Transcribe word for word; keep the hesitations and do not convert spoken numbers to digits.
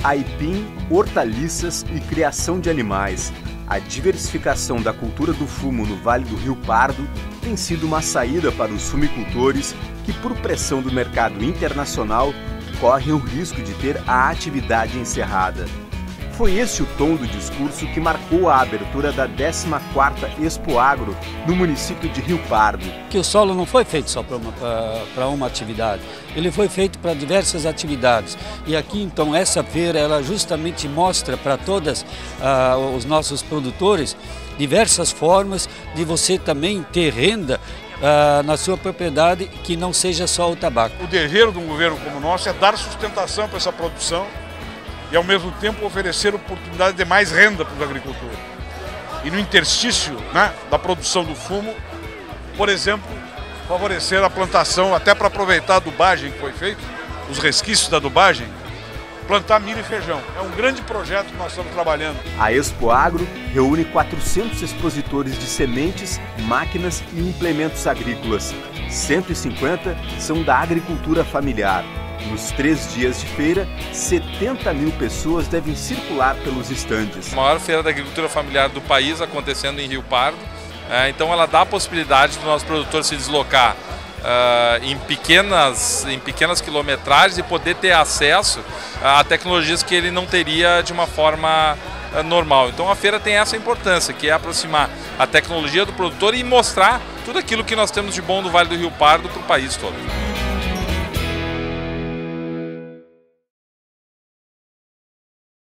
aipim, hortaliças e criação de animais. A diversificação da cultura do fumo no Vale do Rio Pardo tem sido uma saída para os fumicultores que, por pressão do mercado internacional, correm o risco de ter a atividade encerrada. Foi esse o tom do discurso que marcou a abertura da décima quarta Expo Agro no município de Rio Pardo. Que o solo não foi feito só para uma, para uma atividade, ele foi feito para diversas atividades. E aqui então essa feira ela justamente mostra para todos ah, os nossos produtores diversas formas de você também ter renda ah, na sua propriedade que não seja só o tabaco. O dever de um governo como o nosso é dar sustentação para essa produção e ao mesmo tempo oferecer oportunidade de mais renda para os agricultores. E no interstício, né, da produção do fumo, por exemplo, favorecer a plantação, até para aproveitar a adubagem que foi feita, os resquícios da adubagem, plantar milho e feijão. É um grande projeto que nós estamos trabalhando. A Expo Agro reúne quatrocentos expositores de sementes, máquinas e implementos agrícolas. cento e cinquenta são da agricultura familiar. Nos três dias de feira, setenta mil pessoas devem circular pelos estandes. A maior feira da agricultura familiar do país acontecendo em Rio Pardo, é, então ela dá a possibilidade do nosso produtor se deslocar uh, em, pequenas, em pequenas quilometragens e poder ter acesso a tecnologias que ele não teria de uma forma uh, normal. Então a feira tem essa importância, que é aproximar a tecnologia do produtor e mostrar tudo aquilo que nós temos de bom do Vale do Rio Pardo para o país todo.